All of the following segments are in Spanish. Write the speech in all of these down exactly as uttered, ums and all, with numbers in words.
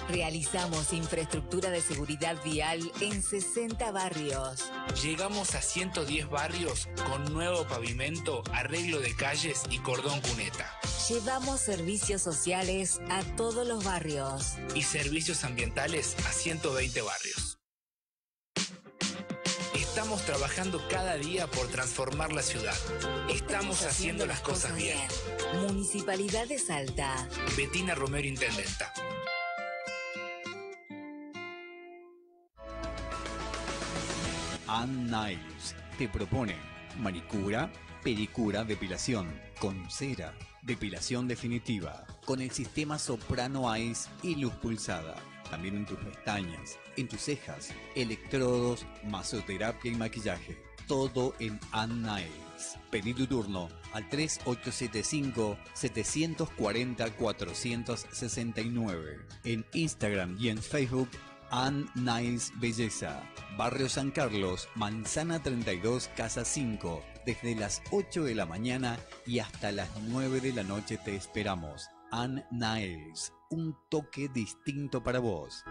Realizamos infraestructura de seguridad vial en sesenta barrios. Llegamos a ciento diez barrios con nuevo pavimento, arreglo de calles y cordón cuneta. Llevamos servicios sociales a todos los barrios. Y servicios ambientales a ciento veinte barrios. Estamos trabajando cada día por transformar la ciudad. Estamos, Estamos haciendo, haciendo las cosas bien. bien. Municipalidad de Salta. Betina Romero, Intendenta. Ann Niles te propone manicura, pedicura, depilación con cera, depilación definitiva con el sistema Soprano Ice y luz pulsada. También en tus pestañas, en tus cejas, electrodos, masoterapia y maquillaje. Todo en Ann Niles. Pedí tu turno al tres ocho siete cinco, siete cuatro cero, cuatro seis nueve. En Instagram y en Facebook, Ann Niles Belleza. Barrio San Carlos, Manzana treinta y dos, Casa cinco. Desde las ocho de la mañana y hasta las nueve de la noche te esperamos. Ann Niles, un toque distinto para vos.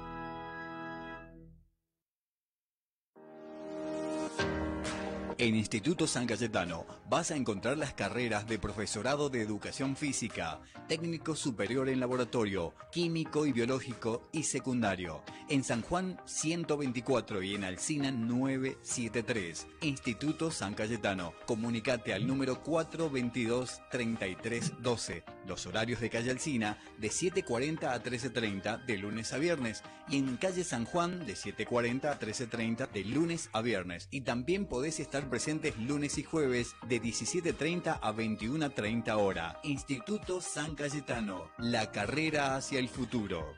En Instituto San Cayetano vas a encontrar las carreras de profesorado de educación física, técnico superior en laboratorio, químico y biológico y secundario. En San Juan ciento veinticuatro y en Alsina novecientos setenta y tres. Instituto San Cayetano. Comunicate al número cuatro veintidós, treinta y tres doce. Los horarios de calle Alsina de siete cuarenta a trece treinta de lunes a viernes y en calle San Juan de siete cuarenta a trece treinta de lunes a viernes. Y también podés estar presentes lunes y jueves de diecisiete treinta a veintiuna treinta hora. Instituto San Cayetano, la carrera hacia el futuro.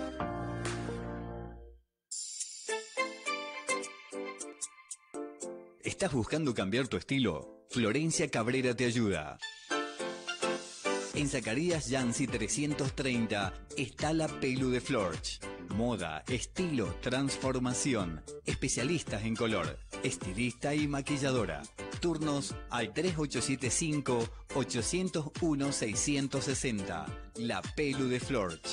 ¿Estás buscando cambiar tu estilo? Florencia Cabrera te ayuda. En Zacarías Yancy trescientos treinta está la Pelu de Florch. Moda, estilo, transformación. Especialistas en color. Estilista y maquilladora. Turnos al tres ocho siete cinco, ocho cero uno, seis seis cero. La Pelu de Florch.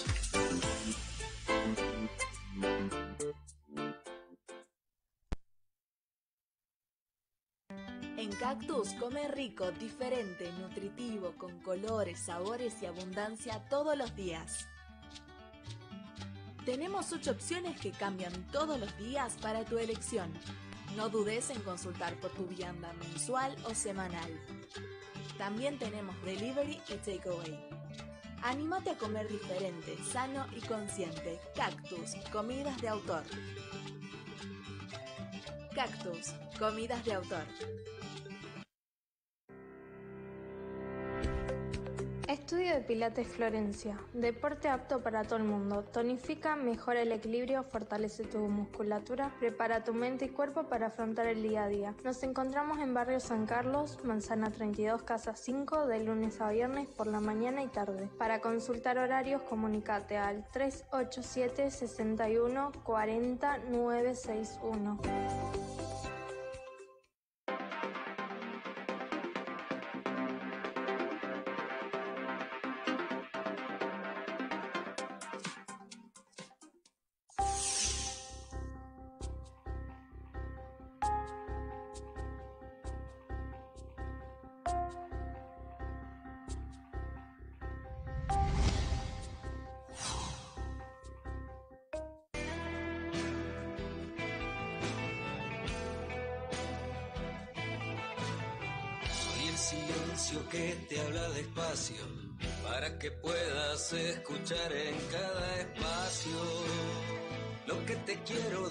En Cactus come rico, diferente, nutritivo, con colores, sabores y abundancia todos los días. Tenemos ocho opciones que cambian todos los días para tu elección. No dudes en consultar por tu vianda mensual o semanal. También tenemos delivery y takeaway. Anímate a comer diferente, sano y consciente. Cactus, comidas de autor. Cactus, comidas de autor. Estudio de Pilates Florencia. Deporte apto para todo el mundo. Tonifica, mejora el equilibrio, fortalece tu musculatura, prepara tu mente y cuerpo para afrontar el día a día. Nos encontramos en Barrio San Carlos, Manzana treinta y dos, Casa cinco, de lunes a viernes por la mañana y tarde. Para consultar horarios, comunicate al tres ocho siete, seis uno, cuatro cero, nueve seis uno. Silencio que te habla despacio para que puedas escuchar en cada espacio lo que te quiero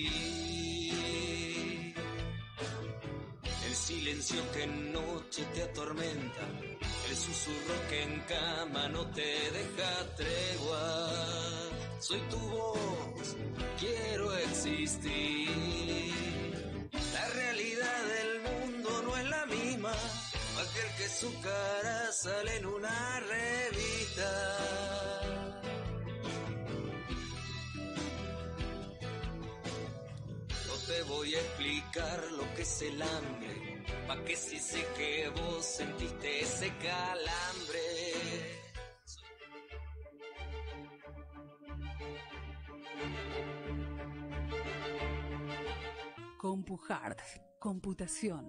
decir. El silencio que en noche te atormenta, el susurro que en cama no te deja tregua. Soy tu voz, quiero existir. La realidad del mundo no es la misma, aquel que su cara sale en una revista. No te voy a explicar lo que es el hambre, pa' que si sé que vos sentiste ese calambre. CompuHard, computación.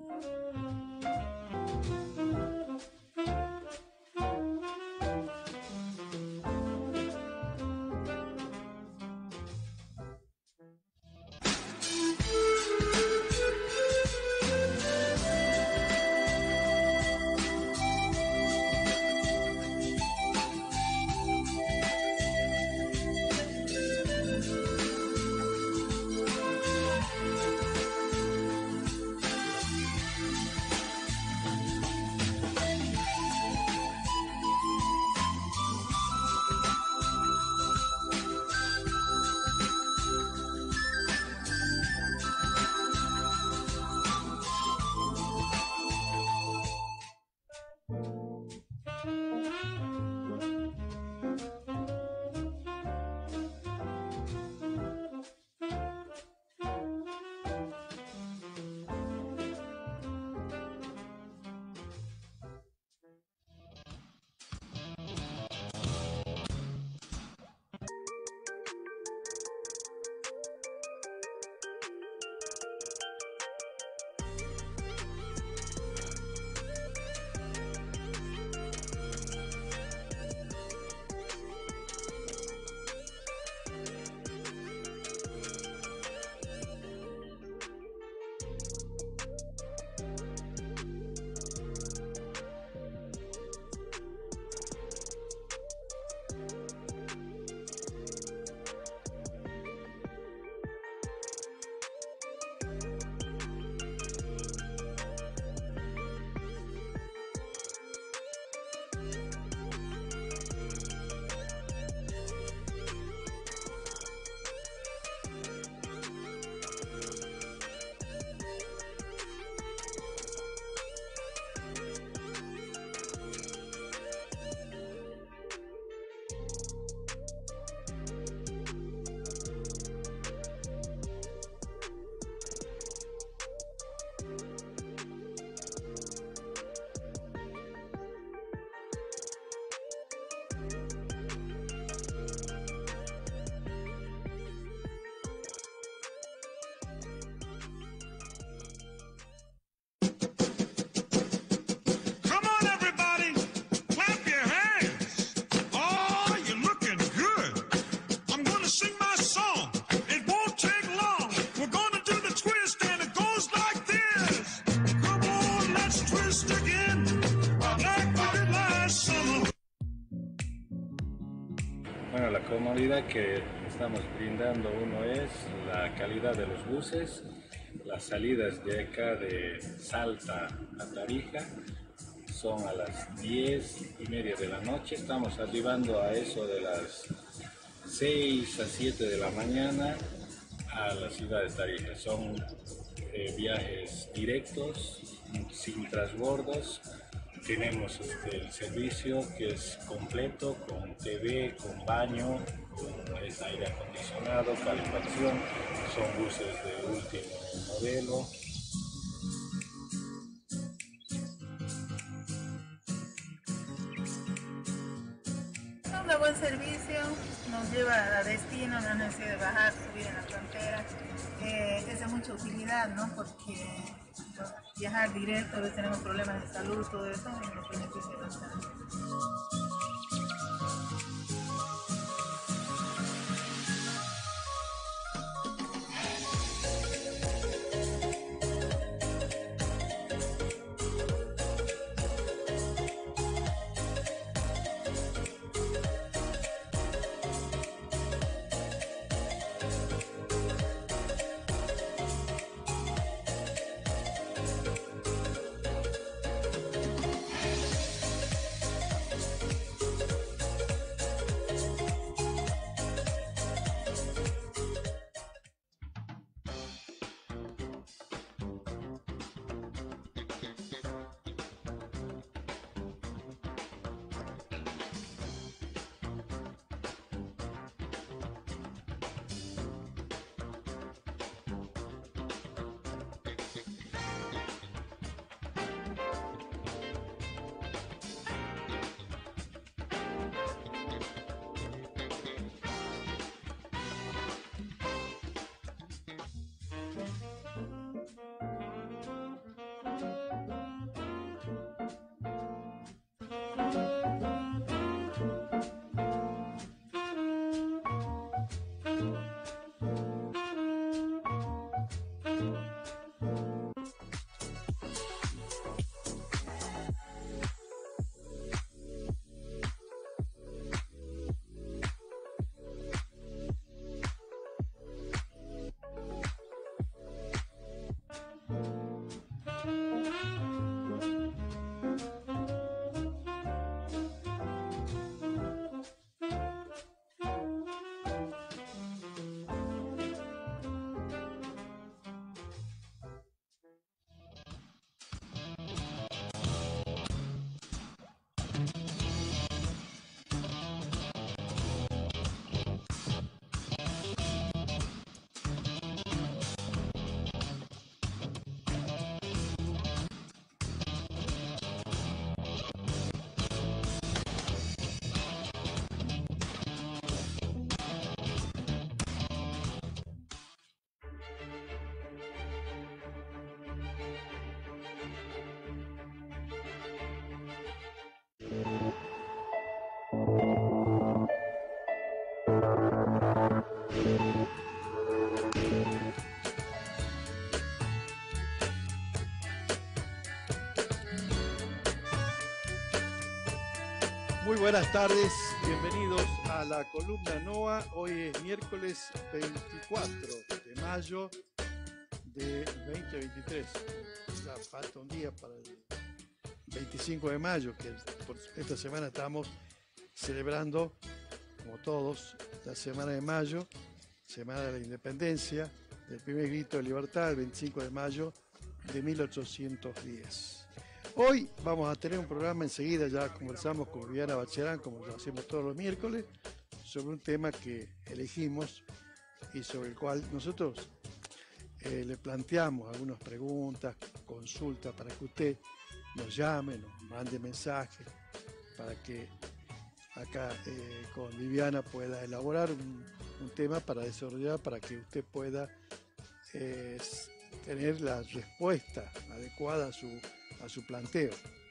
Bueno, la comodidad que estamos brindando, uno es la calidad de los buses, las salidas de acá de Salta a Tarija son a las diez y media de la noche, estamos arribando a eso de las seis a siete de la mañana a la ciudad de Tarija. Son eh, viajes directos, sin transbordos. Tenemos este, el servicio que es completo, con T V, con baño, con es aire acondicionado, calefacción. Son buses de último modelo. Son de buen servicio, nos lleva a destino, no hay necesidad de bajar, subir en la frontera. Eh, es de mucha utilidad, ¿no? Porque viajar directo, a veces tenemos problemas de salud, todo eso, y nos beneficia bastante. Muy buenas tardes, bienvenidos a la columna NOA. Hoy es miércoles veinticuatro de mayo de veinte veintitrés. Ya falta un día para el veinticinco de mayo, que por esta semana estamos celebrando, como todos, la semana de mayo, semana de la independencia, del primer grito de libertad, el veinticinco de mayo de mil ochocientos diez. Hoy vamos a tener un programa, enseguida ya conversamos con Viviana Bacherán, como lo hacemos todos los miércoles, sobre un tema que elegimos y sobre el cual nosotros eh, le planteamos algunas preguntas, consultas, para que usted nos llame, nos mande mensajes, para que acá eh, con Viviana pueda elaborar un, un tema para desarrollar, para que usted pueda eh, tener la respuesta adecuada a su a su planteo.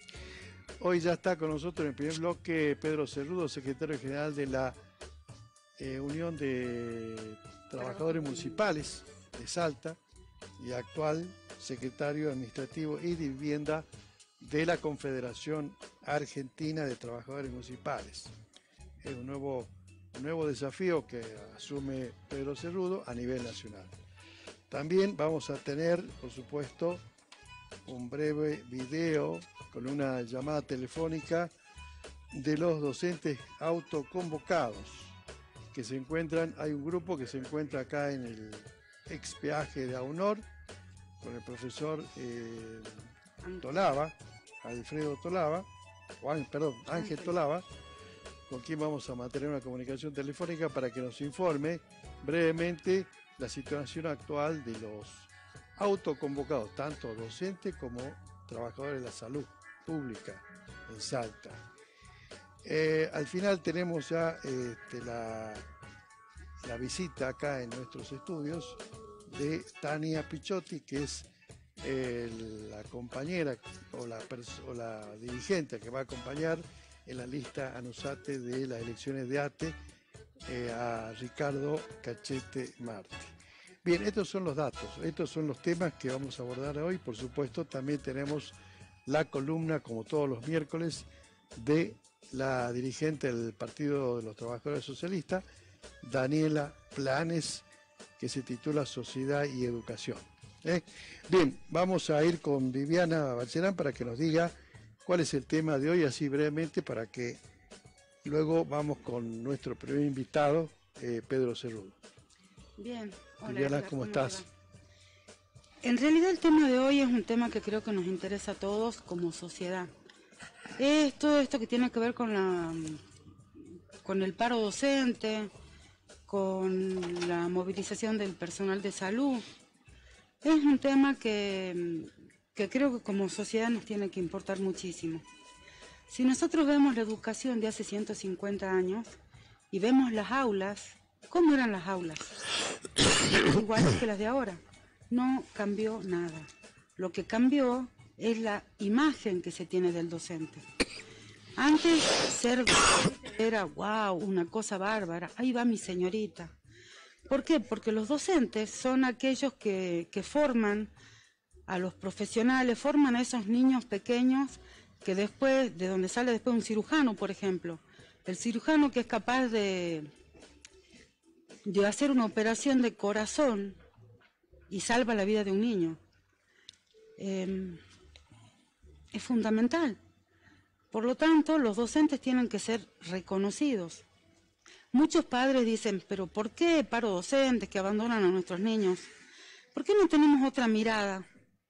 Hoy ya está con nosotros en el primer bloque Pedro Cerrudo, secretario general de la eh, Unión de Trabajadores Municipales de Salta y actual secretario administrativo y de vivienda de la Confederación Argentina de Trabajadores Municipales. Es un nuevo, un nuevo desafío que asume Pedro Cerrudo a nivel nacional. También vamos a tener, por supuesto, un breve video con una llamada telefónica de los docentes autoconvocados que se encuentran, hay un grupo que se encuentra acá en el ex peaje de AUNOR con el profesor eh, Tolava, Alfredo Tolava, o, perdón, Ángel Tolava, con quien vamos a mantener una comunicación telefónica para que nos informe brevemente la situación actual de los autoconvocados, tanto docentes como trabajadores de la salud pública en Salta. Eh, al final tenemos ya este, la, la visita acá en nuestros estudios de Tania Pichotti, que es eh, la compañera o la, o la dirigente que va a acompañar en la lista ANUSATE de las elecciones de ATE eh, a Ricardo Cachete Martí. Bien, estos son los datos, estos son los temas que vamos a abordar hoy. Por supuesto, también tenemos la columna, como todos los miércoles, de la dirigente del Partido de los Trabajadores Socialistas, Daniela Planes, que se titula Sociedad y Educación. ¿Eh? Bien, vamos a ir con Viviana Bacherán para que nos diga cuál es el tema de hoy, así brevemente, para que luego vamos con nuestro primer invitado, eh, Pedro Cerrudo. Bien, hola. Viviana, ¿cómo, ¿cómo estás? En realidad el tema de hoy es un tema que creo que nos interesa a todos como sociedad. Es todo esto que tiene que ver con la con el paro docente, con la movilización del personal de salud. Es un tema que, que creo que como sociedad nos tiene que importar muchísimo. Si nosotros vemos la educación de hace ciento cincuenta años y vemos las aulas, ¿cómo eran las aulas? Iguales que las de ahora. No cambió nada. Lo que cambió es la imagen que se tiene del docente. Antes ser docente era, wow, una cosa bárbara. Ahí va mi señorita. ¿Por qué? Porque los docentes son aquellos que, que forman a los profesionales, forman a esos niños pequeños que después, de donde sale después un cirujano, por ejemplo. El cirujano que es capaz de... de hacer una operación de corazón y salva la vida de un niño. Eh, es fundamental. Por lo tanto, los docentes tienen que ser reconocidos. Muchos padres dicen, pero ¿por qué paro docentes que abandonan a nuestros niños? ¿Por qué no tenemos otra mirada?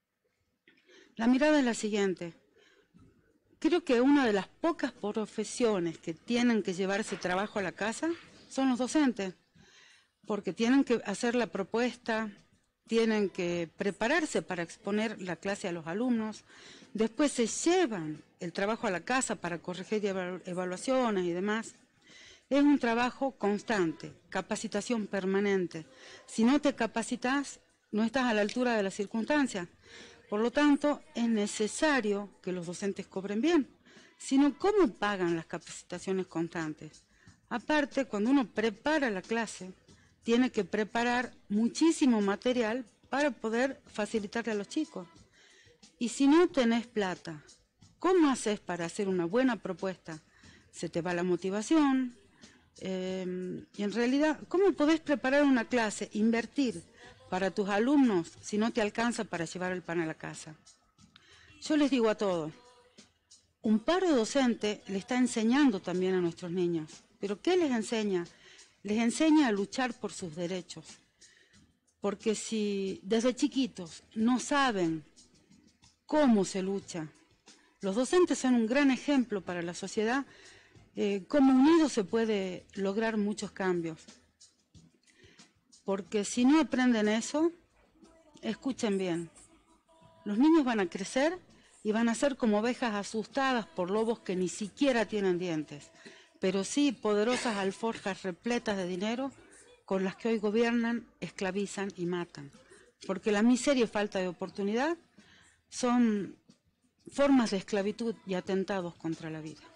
La mirada es la siguiente. Creo que una de las pocas profesiones que tienen que llevarse trabajo a la casa son los docentes. Porque tienen que hacer la propuesta, tienen que prepararse para exponer la clase a los alumnos, después se llevan el trabajo a la casa para corregir evaluaciones y demás. Es un trabajo constante, capacitación permanente. Si no te capacitas, no estás a la altura de las circunstancias. Por lo tanto, es necesario que los docentes cobren bien. Si no, ¿cómo pagan las capacitaciones constantes? Aparte, cuando uno prepara la clase, tiene que preparar muchísimo material para poder facilitarle a los chicos. Y si no tenés plata, ¿cómo haces para hacer una buena propuesta? Se te va la motivación, eh, y en realidad, ¿cómo podés preparar una clase, invertir para tus alumnos si no te alcanza para llevar el pan a la casa? Yo les digo a todos, un paro docente le está enseñando también a nuestros niños. ¿Pero qué les enseña? Les enseña a luchar por sus derechos. Porque si desde chiquitos no saben cómo se lucha, los docentes son un gran ejemplo para la sociedad, eh, cómo unidos se puede lograr muchos cambios. Porque si no aprenden eso, escuchen bien, los niños van a crecer y van a ser como ovejas asustadas por lobos que ni siquiera tienen dientes, pero sí poderosas alforjas repletas de dinero con las que hoy gobiernan, esclavizan y matan. Porque la miseria y falta de oportunidad son formas de esclavitud y atentados contra la vida.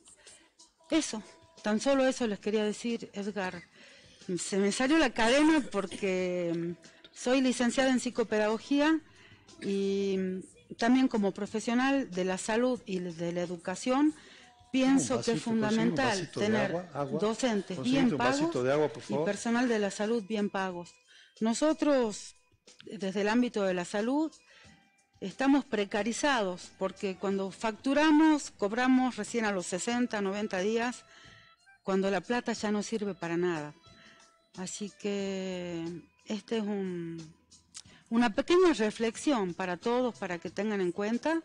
Eso, tan solo eso les quería decir, Edgar. Se me salió la cadena porque soy licenciada en psicopedagogía y también como profesional de la salud y de la educación pienso vasito, que es fundamental tener agua, agua. docentes bien pagos de agua, y personal de la salud bien pagos. Nosotros, desde el ámbito de la salud, estamos precarizados porque cuando facturamos, cobramos recién a los sesenta, noventa días, cuando la plata ya no sirve para nada. Así que este es un, una pequeña reflexión para todos, para que tengan en cuenta.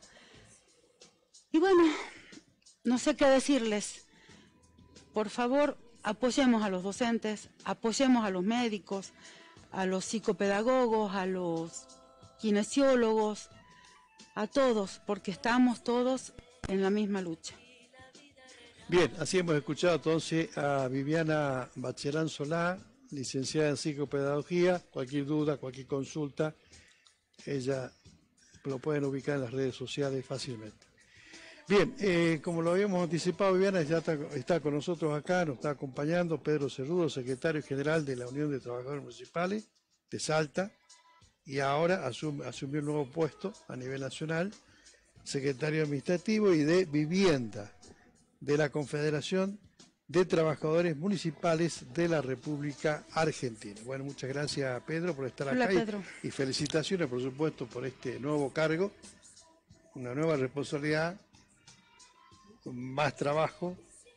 Y bueno, no sé qué decirles. Por favor, apoyemos a los docentes, apoyemos a los médicos, a los psicopedagogos, a los kinesiólogos, a todos, porque estamos todos en la misma lucha. Bien, así hemos escuchado entonces a Viviana Bacherán Solá, licenciada en psicopedagogía. Cualquier duda, cualquier consulta, ella lo pueden ubicar en las redes sociales fácilmente. Bien, eh, como lo habíamos anticipado, Viviana ya está, está con nosotros acá, nos está acompañando Pedro Cerrudo, secretario general de la Unión de Trabajadores Municipales de Salta, y ahora asume, asumió un nuevo puesto a nivel nacional, secretario administrativo y de vivienda de la Confederación de Trabajadores Municipales de la República Argentina. Bueno, muchas gracias, Pedro, por estar Hola, acá Pedro. Y, y felicitaciones, por supuesto, por este nuevo cargo, una nueva responsabilidad, más trabajo.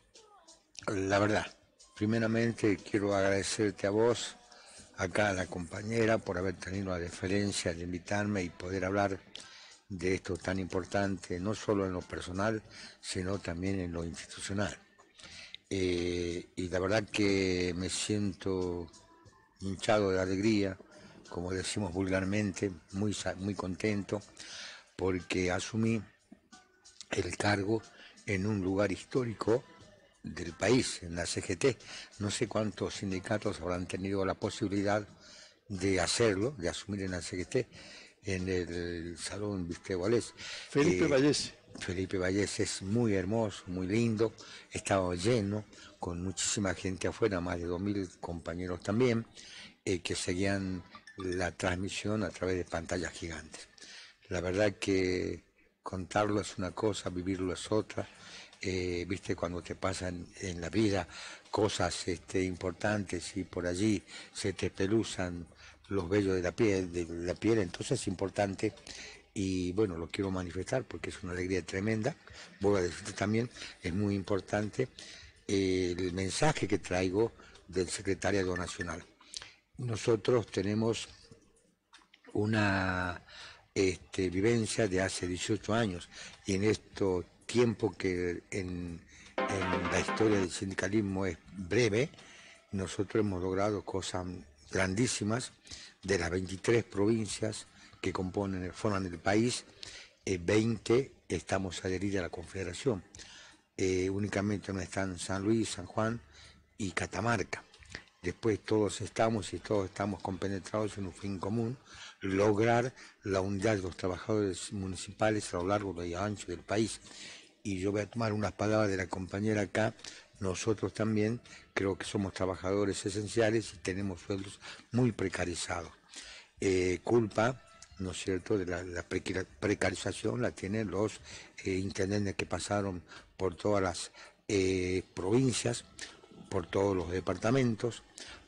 La verdad, primeramente quiero agradecerte a vos, acá a la compañera, por haber tenido la deferencia de invitarme y poder hablar de esto tan importante, no solo en lo personal, sino también en lo institucional. Eh, y la verdad que me siento hinchado de alegría, como decimos vulgarmente, muy, muy contento, porque asumí el cargo en un lugar histórico del país, en la C G T. No sé cuántos sindicatos habrán tenido la posibilidad de hacerlo, de asumir en la C G T, en el Salón Viste Vallés. Felipe eh, Vallés. Felipe Vallés es muy hermoso, muy lindo, estaba lleno, con muchísima gente afuera, más de dos mil compañeros también, eh, que seguían la transmisión a través de pantallas gigantes. La verdad que contarlo es una cosa, vivirlo es otra. Eh, viste, cuando te pasan en la vida cosas este, importantes y por allí se te peluzan los vellos de la piel, de la piel, entonces es importante y bueno, lo quiero manifestar porque es una alegría tremenda. Voy a decirte también, es muy importante eh, el mensaje que traigo del Secretariado Nacional. Nosotros tenemos una este, vivencia de hace dieciocho años y en esto tiempo que en, en la historia del sindicalismo es breve, nosotros hemos logrado cosas grandísimas. De las veintitrés provincias que componen, forman el país, eh, veinte estamos adheridos a la Confederación. Eh, únicamente no están San Luis, San Juan y Catamarca. Después todos estamos y todos estamos compenetrados en un fin común, lograr la unidad de los trabajadores municipales a lo largo y ancho del país. Y yo voy a tomar unas palabras de la compañera acá, nosotros también creo que somos trabajadores esenciales y tenemos sueldos muy precarizados. Eh, culpa, ¿no es cierto?, de la, la precarización la tienen los eh, intendentes que pasaron por todas las eh, provincias, por todos los departamentos,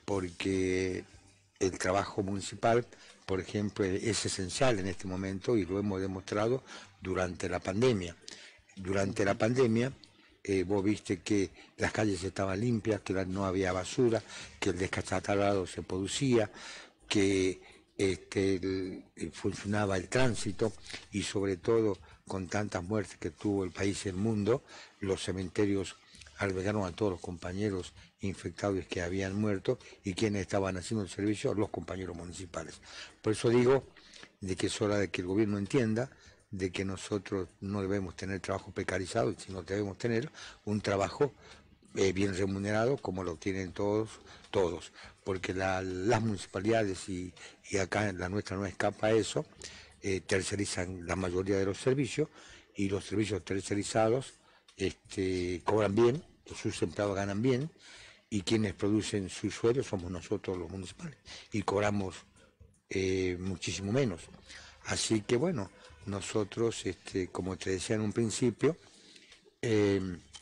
porque el trabajo municipal, por ejemplo, es esencial en este momento y lo hemos demostrado durante la pandemia. Durante la pandemia, eh, vos viste que las calles estaban limpias, que no había basura, que el descachatarrado se producía, que este, el, el, funcionaba el tránsito y sobre todo con tantas muertes que tuvo el país y el mundo, los cementerios albergaron a todos los compañeros infectados que habían muerto y quienes estaban haciendo el servicio, los compañeros municipales. Por eso digo de que es hora de que el gobierno entienda de que nosotros no debemos tener trabajo precarizado, sino debemos tener un trabajo eh, bien remunerado como lo tienen todos, todos, porque la, las municipalidades y, y acá la nuestra no escapa a eso, eh, tercerizan la mayoría de los servicios y los servicios tercerizados este, cobran bien, sus empleados ganan bien y quienes producen sus sueldos somos nosotros los municipales y cobramos eh, muchísimo menos. Así que bueno, nosotros, este, como te decía en un principio, eh,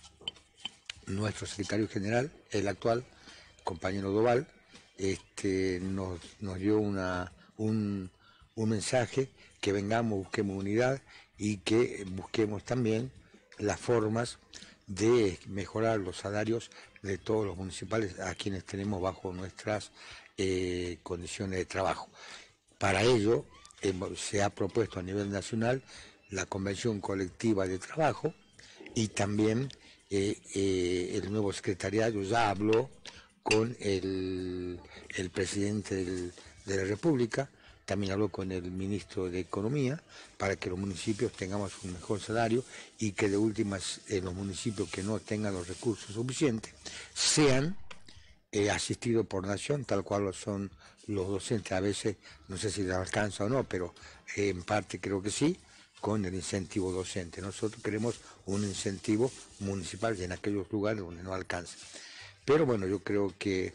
nuestro secretario general, el actual, compañero Doval, este, nos, nos dio una, un, un mensaje que vengamos, busquemos unidad y que busquemos también las formas de mejorar los salarios de todos los municipales a quienes tenemos bajo nuestras eh, condiciones de trabajo. Para ello, eh, se ha propuesto a nivel nacional la Convención Colectiva de Trabajo y también eh, eh, el nuevo secretariado ya habló con el, el presidente del, de la República, también habló con el ministro de Economía para que los municipios tengamos un mejor salario y que de últimas eh, los municipios que no tengan los recursos suficientes sean eh, asistidos por nación, tal cual lo son los docentes. A veces, no sé si les alcanza o no, pero eh, en parte creo que sí, con el incentivo docente. Nosotros queremos un incentivo municipal en aquellos lugares donde no alcanza. Pero bueno, yo creo que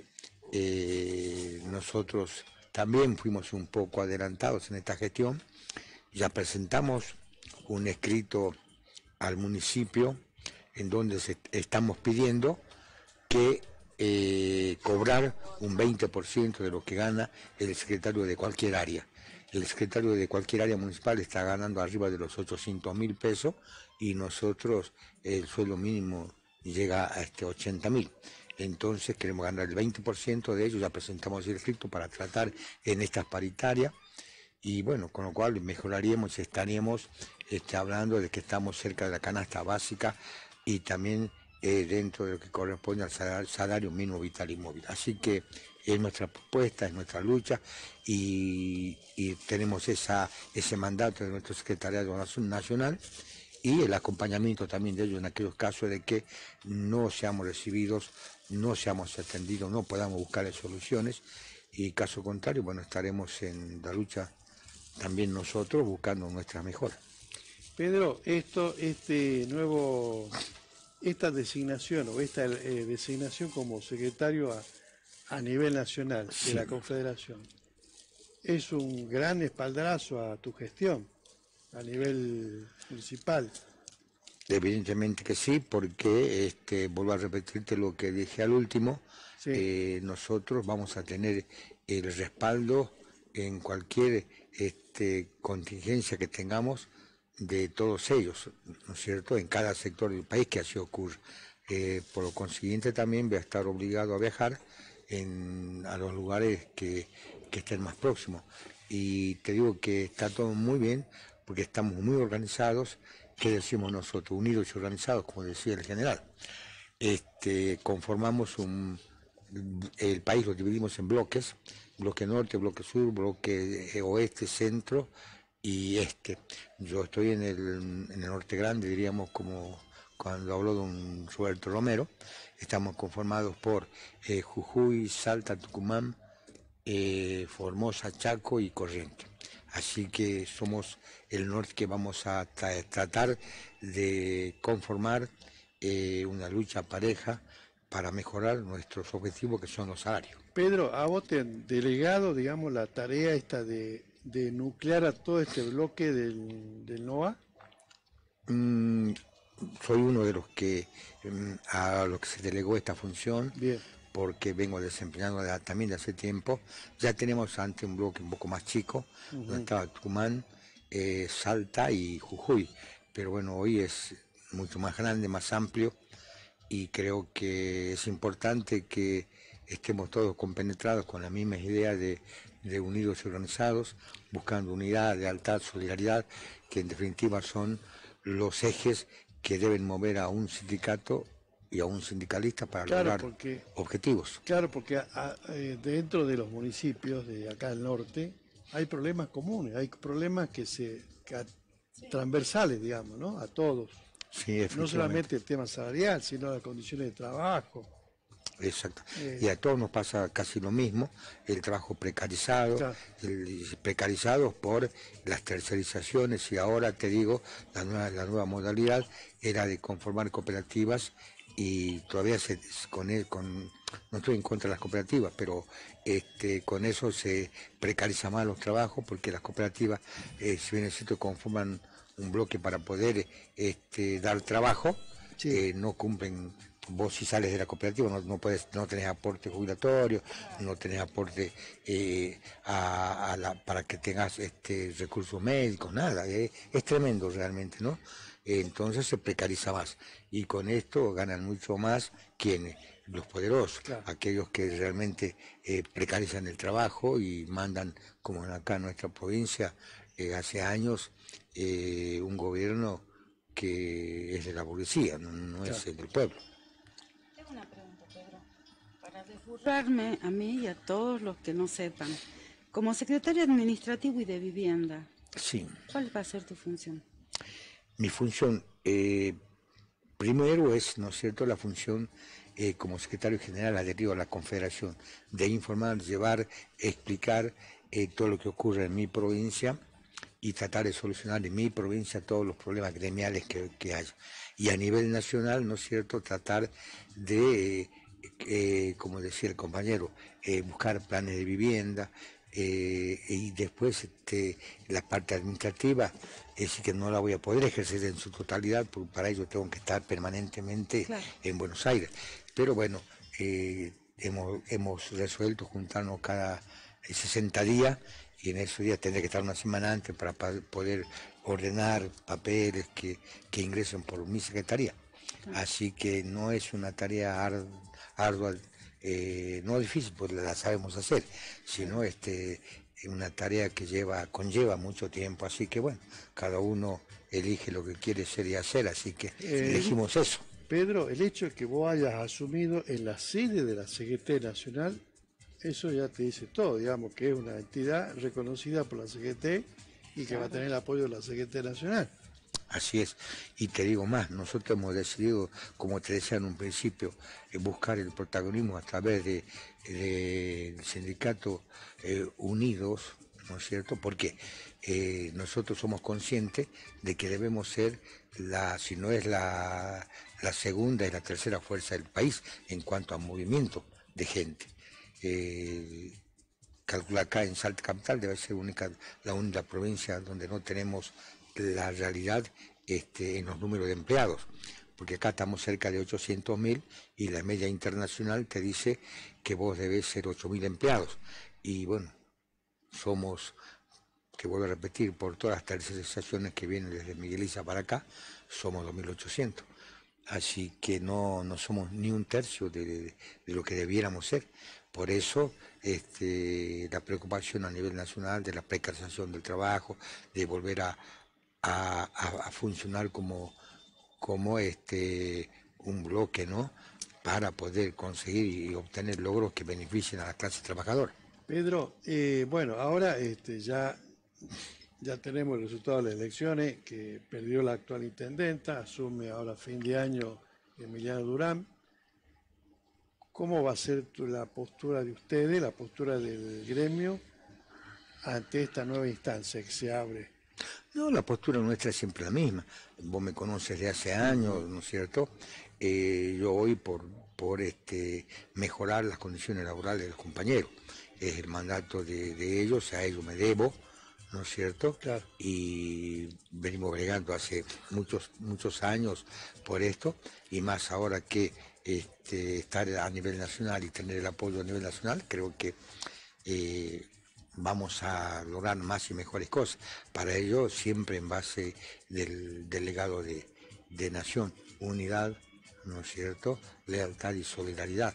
eh, nosotros también fuimos un poco adelantados en esta gestión. Ya presentamos un escrito al municipio en donde se, estamos pidiendo que eh, cobrar un veinte por ciento de lo que gana el secretario de cualquier área. El secretario de cualquier área municipal está ganando arriba de los ochocientos mil pesos y nosotros el sueldo mínimo llega a este ochenta mil. Entonces queremos ganar el veinte por ciento de ellos, ya presentamos el escrito para tratar en estas paritarias y bueno, con lo cual mejoraríamos y estaríamos este, hablando de que estamos cerca de la canasta básica y también eh, dentro de lo que corresponde al salario, salario mínimo vital y móvil. Así que es nuestra propuesta, es nuestra lucha y, y tenemos esa, ese mandato de nuestro secretariado nacional y el acompañamiento también de ellos en aquellos casos de que no seamos recibidos, no seamos atendidos, no podamos buscar soluciones y caso contrario, bueno, estaremos en la lucha también nosotros buscando nuestras mejoras. Pedro, esto, este nuevo, esta designación o esta eh, designación como secretario a, a nivel nacional de sí. la Confederación es un gran espaldarazo a tu gestión a nivel municipal. Evidentemente que sí, porque este, vuelvo a repetirte lo que dije al último, sí. eh, nosotros vamos a tener el respaldo en cualquier este, contingencia que tengamos de todos ellos, ¿no es cierto?, en cada sector del país que así ocurre. Eh, por lo consiguiente también voy a estar obligado a viajar en, a los lugares que, que estén más próximos. Y te digo que está todo muy bien, porque estamos muy organizados. ¿Qué decimos nosotros? Unidos y organizados, como decía el general. Este, conformamos un, el país lo dividimos en bloques, bloque norte, bloque sur, bloque oeste, centro y este. Yo estoy en el, en el norte grande, diríamos, como cuando hablo de un Roberto Romero. Estamos conformados por eh, Jujuy, Salta, Tucumán, eh, Formosa, Chaco y Corrientes. Así que somos el norte que vamos a tra tratar de conformar eh, una lucha pareja para mejorar nuestros objetivos que son los salarios. Pedro, a vos te han delegado, digamos, la tarea esta de, de nuclear a todo este bloque del, del NOA. Mm, soy uno de los que mm, a los que se delegó esta función. Bien. Porque vengo desempeñando también de hace tiempo. Ya tenemos antes un bloque un poco más chico, uh-huh. donde estaba Tucumán, eh, Salta y Jujuy, pero bueno, hoy es mucho más grande, más amplio, y creo que es importante que estemos todos compenetrados con las mismas ideas de, de unidos y organizados, buscando unidad, lealtad, solidaridad, que en definitiva son los ejes que deben mover a un sindicato y a un sindicalista para claro, lograr porque, objetivos. Claro, porque a, a, eh, dentro de los municipios de acá del norte hay problemas comunes, hay problemas que se que a, transversales, digamos, ¿no? A todos. Sí, no solamente el tema salarial, sino las condiciones de trabajo. Exacto. Eh, y a todos nos pasa casi lo mismo, el trabajo precarizado, claro. el, precarizados por las tercerizaciones, y ahora te digo, la nueva, la nueva modalidad era de conformar cooperativas, y todavía se, con, él, con no estoy en contra de las cooperativas, pero este, con eso se precariza más los trabajos, porque las cooperativas, eh, si bien es cierto, conforman un bloque para poder este, dar trabajo, sí. eh, no cumplen. Vos si sales de la cooperativa no, no puedes, no tenés aporte jubilatorio, no tenés aporte eh, a, a la, para que tengas este, recursos médicos, nada, eh, es tremendo realmente, ¿no? Eh, entonces se precariza más, y con esto ganan mucho más quienes, los poderosos, claro. aquellos que realmente eh, precarizan el trabajo y mandan, como acá en nuestra provincia, eh, hace años, eh, un gobierno que es de la burguesía, no, no claro. es el del pueblo. Una pregunta, Pedro, para desburrarme a mí y a todos los que no sepan, como secretario administrativo y de vivienda, sí. ¿cuál va a ser tu función? Mi función, eh, primero es, ¿no es cierto?, la función eh, como secretario general adherido a la Confederación, de informar, llevar, explicar eh, todo lo que ocurre en mi provincia y tratar de solucionar en mi provincia todos los problemas gremiales que, que haya. Y a nivel nacional, ¿no es cierto?, tratar de, eh, eh, como decía el compañero, eh, buscar planes de vivienda, eh, y después este, la parte administrativa, es decir, que no la voy a poder ejercer en su totalidad, porque para ello tengo que estar permanentemente claro. en Buenos Aires. Pero bueno, eh, hemos, hemos resuelto juntarnos cada sesenta días, y en esos días tendré que estar una semana antes para poder ordenar papeles que, que ingresen por mi secretaría. Así que no es una tarea ardua, eh, no difícil, pues la sabemos hacer, sino este, una tarea que lleva, conlleva mucho tiempo, así que bueno, cada uno elige lo que quiere ser y hacer, así que eh, elegimos eso. Pedro, el hecho de que vos hayas asumido en la sede de la C G T Nacional, eso ya te dice todo, digamos que es una entidad reconocida por la C G T y que claro. va a tener el apoyo de la C G T Nacional. Así es, y te digo más, nosotros hemos decidido, como te decía en un principio, eh, buscar el protagonismo a través de, de, del sindicato eh, Unidos, ¿no es cierto? Porque eh, nosotros somos conscientes de que debemos ser, la, si no es la, la segunda y la tercera fuerza del país en cuanto a movimiento de gente. Eh, calcula acá en Salta Capital debe ser única, la única provincia donde no tenemos la realidad este, en los números de empleados, porque acá estamos cerca de ochocientos mil y la media internacional te dice que vos debes ser ocho mil empleados, y bueno, somos, que vuelvo a repetir, por todas las tercerizaciones que vienen desde Migueliza para acá, somos dos mil ochocientos, así que no, no somos ni un tercio de, de, de lo que debiéramos ser. Por eso este, la preocupación a nivel nacional de la precarización del trabajo, de volver a, a, a funcionar como, como este, un bloque, ¿no?, para poder conseguir y obtener logros que beneficien a la clase trabajadora. Pedro, eh, bueno, ahora este, ya, ya tenemos el resultado de las elecciones, que perdió la actual intendenta, asume ahora fin de año Emiliano Durán. ¿Cómo va a ser la postura de ustedes, la postura del gremio ante esta nueva instancia que se abre? No, la postura nuestra es siempre la misma. Vos me conoces de hace años, ¿no es cierto? Eh, yo hoy por, por este, mejorar las condiciones laborales de los compañeros. Es el mandato de, de ellos, a ellos me debo, ¿no es cierto? Claro. Y venimos bregando hace muchos, muchos años por esto, y más ahora que este, estar a nivel nacional y tener el apoyo a nivel nacional, creo que eh, vamos a lograr más y mejores cosas. Para ello, siempre en base del, del legado de, de nación, unidad, ¿no es cierto?, lealtad y solidaridad.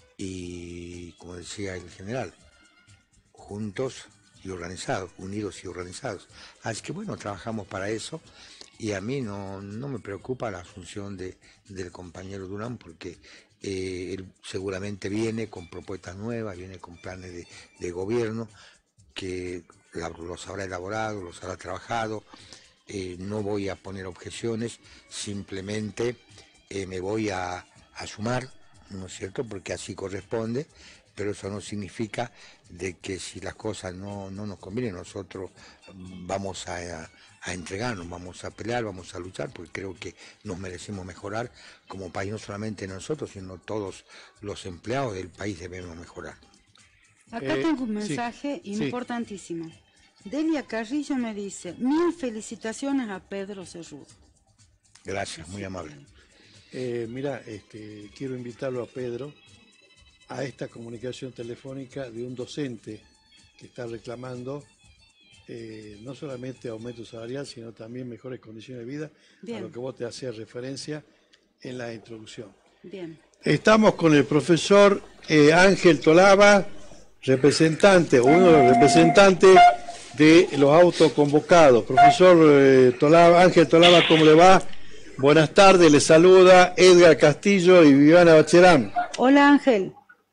Y como decía el general, juntos y organizados, unidos y organizados. Así que bueno, trabajamos para eso, y a mí no, no me preocupa la asunción de, del compañero Durán, porque eh, él seguramente viene con propuestas nuevas, viene con planes de, de gobierno, que la, los habrá elaborado, los habrá trabajado. Eh, no voy a poner objeciones, simplemente eh, me voy a, a sumar, ¿no es cierto?, porque así corresponde, pero eso no significa de que si las cosas no, no nos convienen, nosotros vamos a, a, a entregarnos, vamos a pelear, vamos a luchar, porque creo que nos merecemos mejorar como país, no solamente nosotros, sino todos los empleados del país debemos mejorar. Acá eh, tengo un mensaje sí, importantísimo. Sí. Delia Carrillo me dice, mil felicitaciones a Pedro Cerrudo. Gracias, muy amable. Eh, mira, este, quiero invitarlo a Pedro a esta comunicación telefónica de un docente que está reclamando eh, no solamente aumento salarial, sino también mejores condiciones de vida, Bien. A lo que vos te hacías referencia en la introducción. Bien. Estamos con el profesor eh, Ángel Tolaba, representante, uno de los representantes de los autoconvocados. Profesor eh, Tolaba, Ángel Tolaba, ¿cómo le va? Buenas tardes, le saluda Edgar Castillo y Viviana Bacherán. Hola Ángel.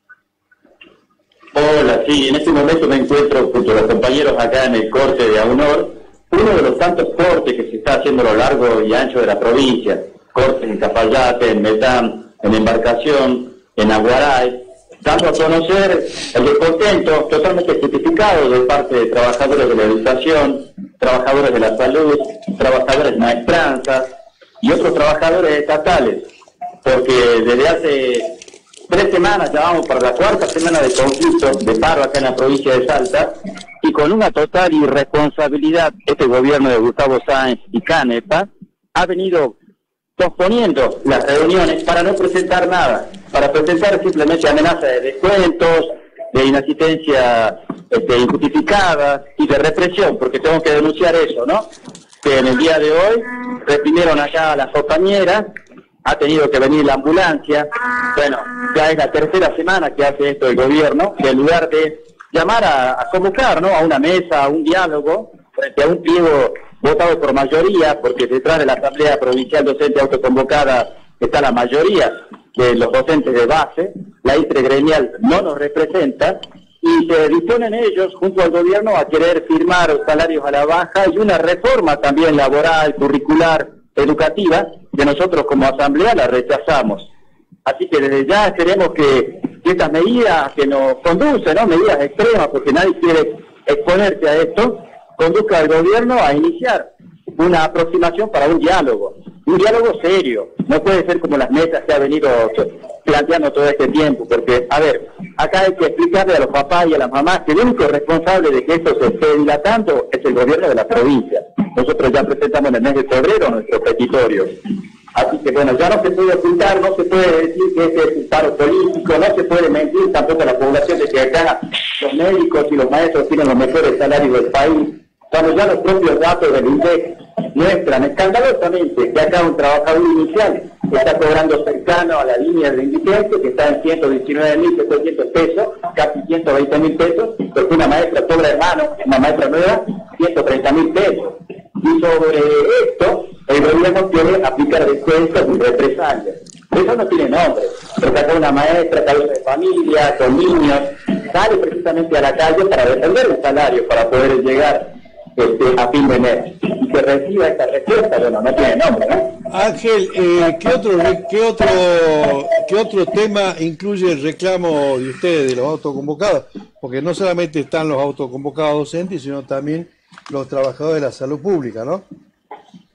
Hola, sí, en este momento me encuentro junto a los compañeros acá en el corte de AUNOR, uno de los tantos cortes que se está haciendo a lo largo y ancho de la provincia, cortes en Cafayate, en Metán, en Embarcación, en Aguaray, dando a conocer el descontento totalmente justificado de parte de trabajadores de la educación, trabajadores de la salud, trabajadores de maestranzas y otros trabajadores estatales, porque desde hace tres semanas ya vamos para la cuarta semana de conflicto, de paro acá en la provincia de Salta, y con una total irresponsabilidad, este gobierno de Gustavo Sáenz y Canepa ha venido posponiendo las reuniones para no presentar nada, para presentar simplemente amenazas de descuentos, de inasistencia este, injustificada y de represión, porque tengo que denunciar eso, ¿no? Que en el día de hoy reprimieron acá a las compañeras, ha tenido que venir la ambulancia. Bueno, ya es la tercera semana que hace esto el gobierno, que en lugar de llamar a, a convocar, ¿no?, a una mesa, a un diálogo, frente a un pliego votado por mayoría, porque detrás de la Asamblea Provincial Docente Autoconvocada está la mayoría de los docentes de base, la intergremial no nos representa, y se disponen ellos, junto al gobierno, a querer firmar salarios a la baja y una reforma también laboral, curricular, educativa, que nosotros como asamblea la rechazamos. Así que desde ya esperemos que, que estas medidas que nos conducen, ¿no?, medidas extremas, porque nadie quiere exponerse a esto, conduzca al gobierno a iniciar una aproximación para un diálogo, un diálogo serio. No puede ser como las mesas que ha venido planteando todo este tiempo, porque, a ver, acá hay que explicarle a los papás y a las mamás que el único responsable de que esto se esté dilatando es el gobierno de la provincia. Nosotros ya presentamos en el mes de febrero nuestro petitorio. Así que bueno, ya no se puede ocultar, no se puede decir que este es un paro político, no se puede mentir tampoco a la población de que acá los médicos y los maestros tienen los mejores salarios del país, cuando ya los propios datos del INDEC muestran escandalosamente que acá un trabajador inicial está cobrando cercano a la línea de indigencia, que está en ciento diecinueve mil setecientos pesos, casi ciento veinte mil pesos, porque una maestra cobra hermano, una maestra nueva, ciento treinta mil pesos. Y sobre esto, el gobierno quiere aplicar descuentos y represalias. Eso no tiene nombre, porque acá una maestra, cabeza de familia, con niños, sale precisamente a la calle para defender el salario, para poder llegar este, a fin de mes. Y que reciba esta respuesta, bueno, no tiene nombre, ¿no? Ángel, eh, ¿qué, otro, qué, otro, ¿qué otro tema incluye el reclamo de ustedes, de los autoconvocados? Porque no solamente están los autoconvocados docentes, sino también los trabajadores de la salud pública, ¿no?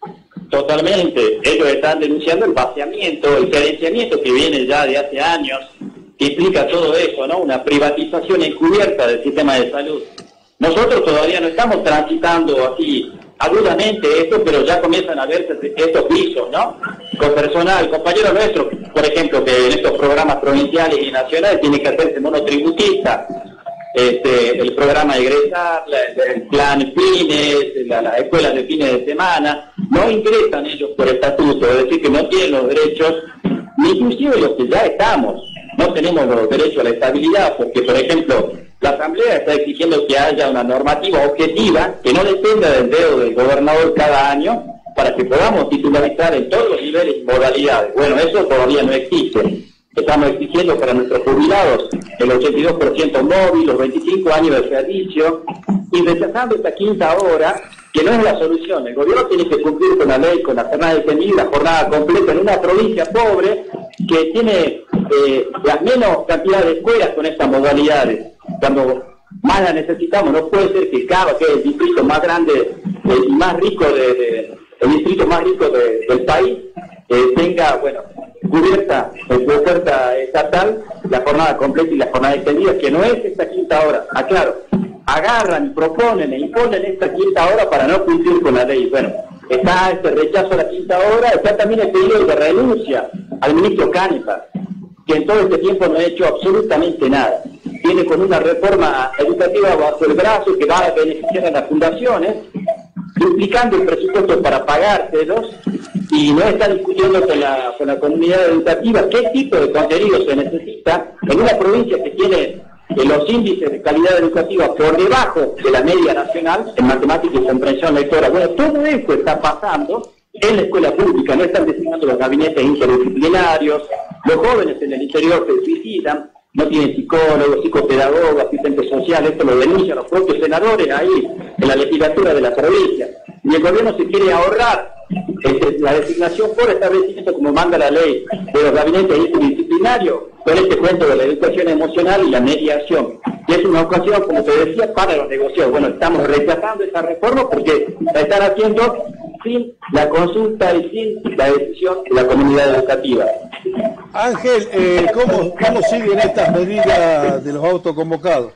Totalmente. Ellos están denunciando el vaciamiento, el gerenciamiento que viene ya de hace años, que implica todo eso, ¿no? Una privatización encubierta del sistema de salud. Nosotros todavía no estamos transitando así agudamente esto, pero ya comienzan a verse estos pisos, ¿no? Con personal, compañero nuestro, por ejemplo, que en estos programas provinciales y nacionales tiene que hacerse monotributista, este, el programa de egresar, la, el plan fines, la, las escuelas de fines de semana, no ingresan ellos por estatuto, es decir, que no tienen los derechos, ni inclusive los que ya estamos, no tenemos los derechos a la estabilidad, porque, por ejemplo, la Asamblea está exigiendo que haya una normativa objetiva que no dependa del dedo del gobernador cada año para que podamos titularizar en todos los niveles y modalidades. Bueno, eso todavía no existe. Estamos exigiendo para nuestros jubilados el ochenta y dos por ciento móvil, los veinticinco años de servicio, y rechazando esta quinta hora, que no es la solución. El gobierno tiene que cumplir con la ley, con la jornada extendida, la jornada completa en una provincia pobre que tiene eh, la menos cantidad de escuelas con estas modalidades. Cuando más la necesitamos, no puede ser que Cava, que es el distrito más grande eh, y más rico de, de el distrito más rico de, del país, eh, tenga, bueno, cubierta en su oferta estatal la jornada completa y la jornada extendida, que no es esta quinta hora. Aclaro, agarran, proponen e imponen esta quinta hora para no cumplir con la ley. Bueno, está este rechazo a la quinta hora, está también el pedido de renuncia al ministro Canepa, que en todo este tiempo no ha hecho absolutamente nada. Viene con una reforma educativa bajo el brazo que va a beneficiar a las fundaciones, duplicando el presupuesto para pagárselos, y no está discutiendo con la, con la comunidad educativa qué tipo de contenido se necesita en una provincia que tiene eh, los índices de calidad educativa por debajo de la media nacional en matemática y comprensión lectora. Bueno, todo esto está pasando en la escuela pública, no están designando los gabinetes interdisciplinarios, los jóvenes en el interior se suicidan, no tienen psicólogos, psicopedagogos, asistentes sociales, esto lo denuncian los propios senadores ahí en la legislatura de la provincia. Y el gobierno se quiere ahorrar este, la designación por establecimiento, como manda la ley, de los gabinetes interdisciplinarios, con este cuento de la educación emocional y la mediación. Y es una ocasión, como te decía, para los negocios. Bueno, estamos rechazando esta reforma porque la están haciendo sin la consulta y sin la decisión de la comunidad educativa. Ángel, eh, ¿cómo, ¿cómo siguen estas medidas de los autoconvocados?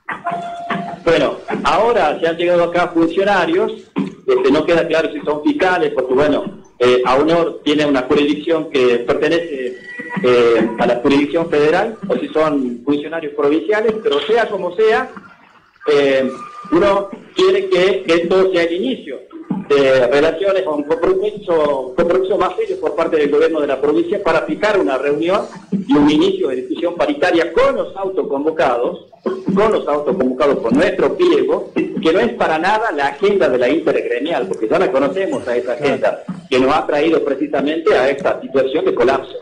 Bueno, ahora se han llegado acá funcionarios, este, no queda claro si son fiscales, porque bueno, eh, AUNOR tiene una jurisdicción que pertenece eh, a la jurisdicción federal, o si son funcionarios provinciales, pero sea como sea, eh, uno quiere que esto sea el inicio de relaciones con compromiso, compromiso más serio por parte del gobierno de la provincia para fijar una reunión y un inicio de discusión paritaria con los autoconvocados, con los autoconvocados por nuestro pliego, que no es para nada la agenda de la intergremial, porque ya la conocemos a esa agenda, que nos ha traído precisamente a esta situación de colapso.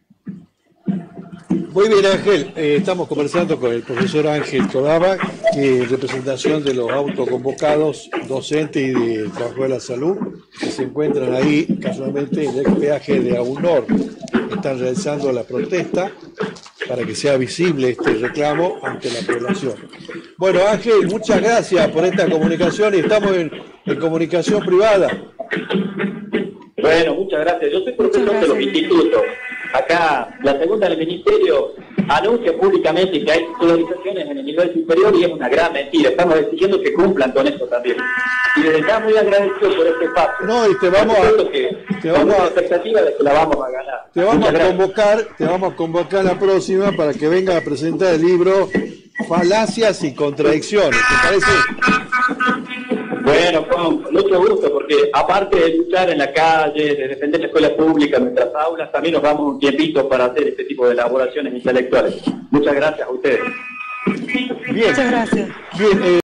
Muy bien, Ángel, eh, estamos conversando con el profesor Ángel Kodama, que es representación de los autoconvocados docentes y de trabajo de la salud, que se encuentran ahí casualmente en el peaje de AUNOR. Están realizando la protesta para que sea visible este reclamo ante la población. Bueno, Ángel, muchas gracias por esta comunicación y estamos en, en comunicación privada. Bueno, muchas gracias. Yo soy profesor de los institutos. Acá la segunda del Ministerio anuncia públicamente que hay titularizaciones en el nivel superior y es una gran mentira. Estamos exigiendo que cumplan con eso también. Y desde ya muy agradecido por este espacio. No, y te vamos a... Que, te vamos con a expectativa de que la vamos a ganar. Te vamos Muchas a gracias. convocar, te vamos a convocar la próxima para que vengas a presentar el libro Falacias y Contradicciones. ¿Te parece? Bueno, con mucho gusto, porque aparte de luchar en la calle, de defender la escuela pública, nuestras aulas, también nos damos un tiempito para hacer este tipo de elaboraciones intelectuales. Muchas gracias a ustedes. Bien. Muchas gracias. Bien, eh,